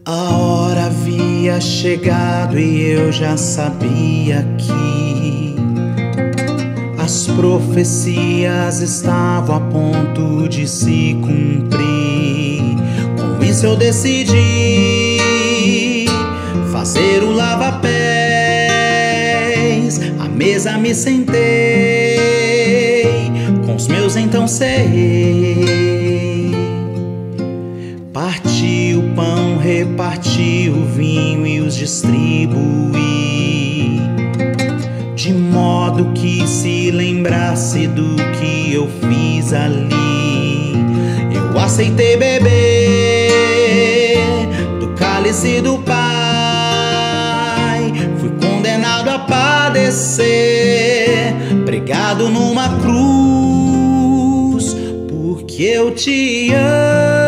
A hora havia chegado e eu já sabia que as profecias estavam a ponto de se cumprir. Com isso eu decidi fazer o lava-pés. À mesa me sentei, com os meus então ceei. Parti o pão, reparti o vinho e os distribuí, de modo que se lembrasse do que eu fiz ali. Eu aceitei beber do cálice do Pai. Fui condenado a padecer, pregado numa cruz, porque eu te amo.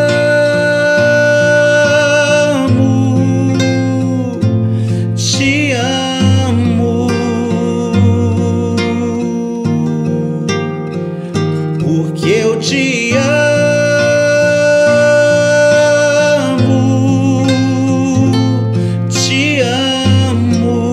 Eu te amo, te amo.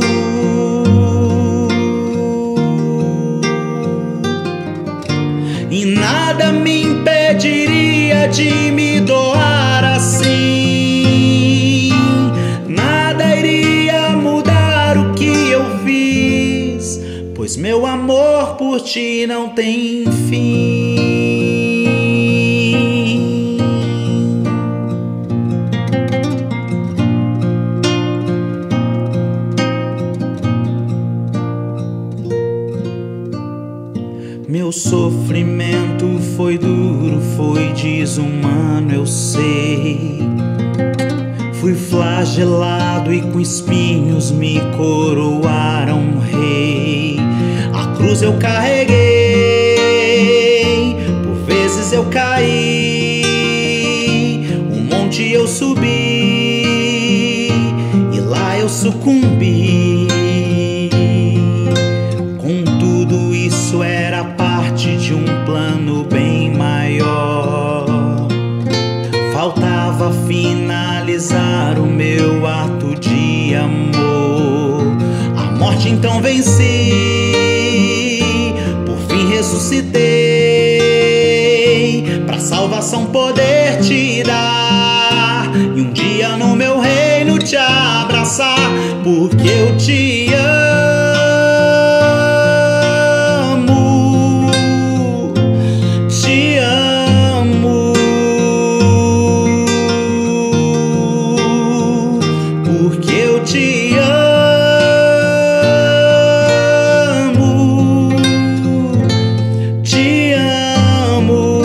E nada me impediria de me doar assim. Nada iria mudar o que eu fiz, pois meu amor por ti não tem fim. Meu sofrimento foi duro, foi desumano, eu sei. Fui flagelado e com espinhos me coroaram rei. A cruz eu carreguei, por vezes eu caí, um monte eu subi e lá eu sucumbi. Contudo, isso era parte de um plano bem maior. Faltava finalizar o meu ato de amor. A morte então venci, por fim ressuscitei, pra salvação poder te dar e um dia no meu reino te abraçar, porque eu te amo. Te amo, te amo.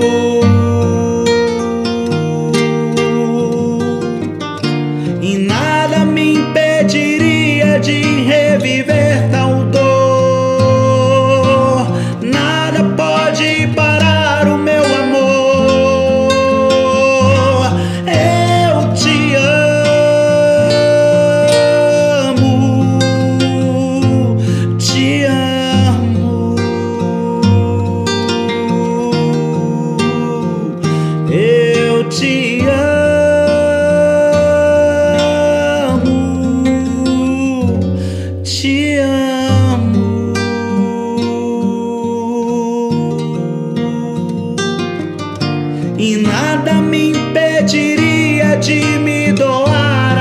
E nada me impediria de reviver tal dor. Nada pode parar o meu amor. Eu te amo. Eu te amo, te amo. E nada me impediria de me doar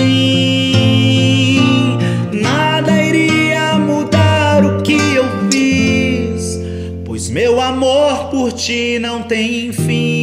assim. Nada iria mudar o que eu fiz, pois meu amor por ti não tem fim.